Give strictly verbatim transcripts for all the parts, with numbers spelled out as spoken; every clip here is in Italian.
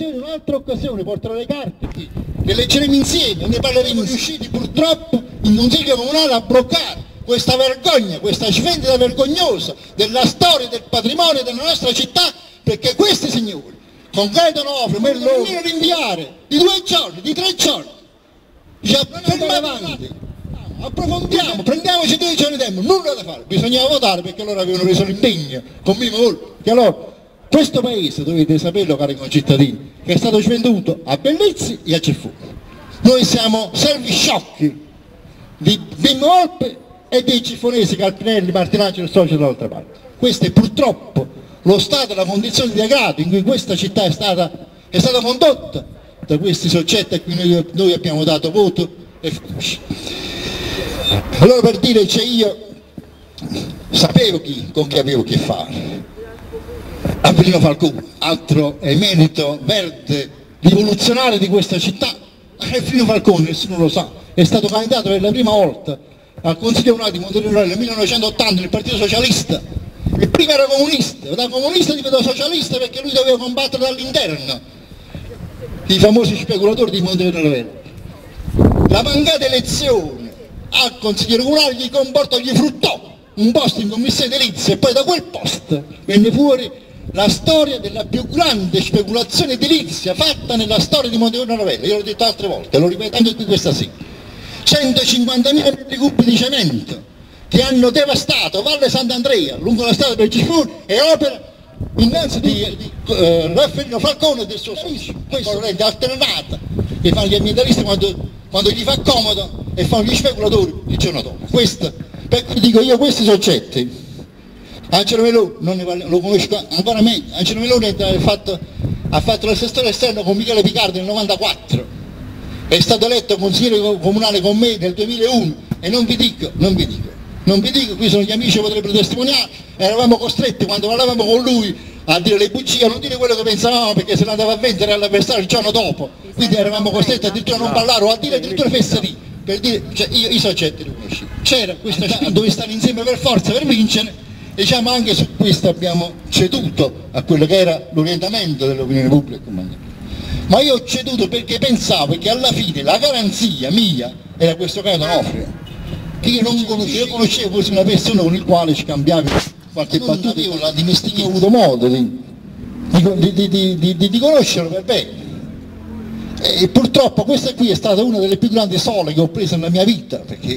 occasione, un'altra occasione, porterò le carte qui, che leggeremo insieme, ne parleremo riusciti purtroppo in Consiglio Comunale a bloccare questa vergogna, questa svendita vergognosa della storia, del patrimonio della nostra città, perché questi signori, con Gaeta Onofre, vogliono rinviare di due giorni, di tre giorni, ci andiamo avanti, approfondiamo, prendiamoci due giorni di tempo, nulla da fare, bisognava votare perché loro avevano preso l'impegno con Mimo Volpi, che allora questo paese, dovete saperlo cari concittadini, che è stato svenduto a Bellizzi e a Ceffu. Noi siamo servi sciocchi di Mimo Volpi e dei cifonesi, Calpinelli, Martinaccio e socio dall'altra parte. Questo è purtroppo lo stato e la condizione di degrado in cui questa città è stata, è stata condotta da questi soggetti a cui noi, noi abbiamo dato voto e fiducia. Allora, per dire, cioè, io sapevo chi, con chi avevo a che fare. Avellino Falcone, altro emerito verde rivoluzionario di questa città. Avellino Falcone, nessuno lo sa, è stato candidato per la prima volta al Consiglio Comunale di Montefiore nel millenovecentottanta nel Partito Socialista. Il primo era comunista, da comunista diventò socialista perché lui doveva combattere dall'interno i famosi speculatori di Montefiore. La mancata elezione al Consiglio Comunale gli comportò, gli fruttò un posto in commissione edilizia e poi da quel posto venne fuori la storia della più grande speculazione edilizia fatta nella storia di Montefiore Novella. Io l'ho detto altre volte, lo ripeto anche qui questa sera. centocinquantamila metri cubi di cemento che hanno devastato Valle Sant'Andrea lungo la strada del Gifone e opera innanzi di, di eh, Raffaellino Falcone e del suo socio. Questa è corrente alternata che fanno gli ambientalisti quando, quando gli fa comodo e fanno gli speculatori il giorno dopo. Questo, per cui dico io, questi soggetti, Angelo Meloni, non ne parlo, lo conosco ancora meglio, Angelo Meloni ha fatto, ha fatto l'assessore esterno con Michele Picardi nel novantaquattro, è stato eletto consigliere comunale con me nel duemilauno e non vi dico, non vi dico, non vi dico, qui sono gli amici che potrebbero testimoniare, eravamo costretti quando parlavamo con lui a dire le bugie, a non dire quello che pensavamo perché se ne andava a vendere all'avversario il giorno dopo, quindi eravamo costretti addirittura a non parlare o a dire addirittura fesserie, per dire, cioè io i soggetti li conoscevo, c'era questa città dove stare insieme per forza per vincere. Diciamo anche su questo abbiamo ceduto a quello che era l'orientamento dell'opinione pubblica, ma io ho ceduto perché pensavo che alla fine la garanzia mia era questo Gaeta Onofre, che io non conoscevo, io conoscevo forse una persona con il quale scambiavi qualche battuta, avevo la dimestichezza, ho avuto modo di, di, di, di, di, di conoscerlo per bene. E purtroppo questa qui è stata una delle più grandi sole che ho preso nella mia vita, perché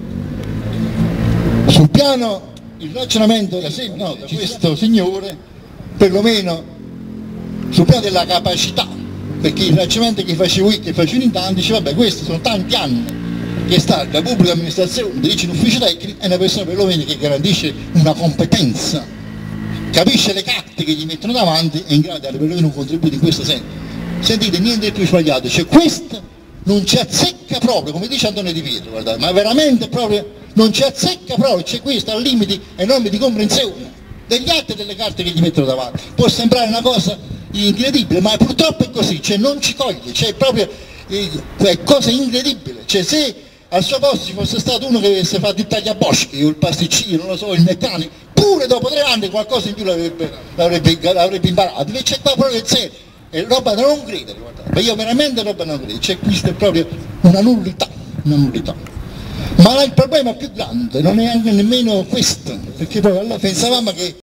sul piano il ragionamento da no, da questo signore, perlomeno sul piano della capacità, perché il ragionamento che facevo io, che facevo in tanti, dice vabbè, questi sono tanti anni che sta la pubblica amministrazione, dirige in ufficio tecnico, è una persona perlomeno che garantisce una competenza, capisce le carte che gli mettono davanti e è in grado di dare perlomeno un contributo in questo senso. Sentite, niente di più sbagliato, cioè questo non ci azzecca proprio, come dice Antonio Di Pietro, guardate, ma veramente proprio non ci azzecca proprio, c'è questo a limiti enormi di comprensione degli atti e delle carte che gli mettono davanti. Può sembrare una cosa incredibile, ma purtroppo è così, cioè non ci coglie, cioè proprio eh, è cosa incredibile, cioè se al suo posto ci fosse stato uno che avesse fatto il tagliaboschi o il pasticcino, non lo so, il meccanico, pure dopo tre anni qualcosa in più l'avrebbe imparato, invece qua proprio il serio, è roba da non credere, guardate, ma io veramente roba da non credere, cioè questa è proprio una nullità, una nullità. Ma il problema più grande non è anche nemmeno questo, perché poi allora pensavamo che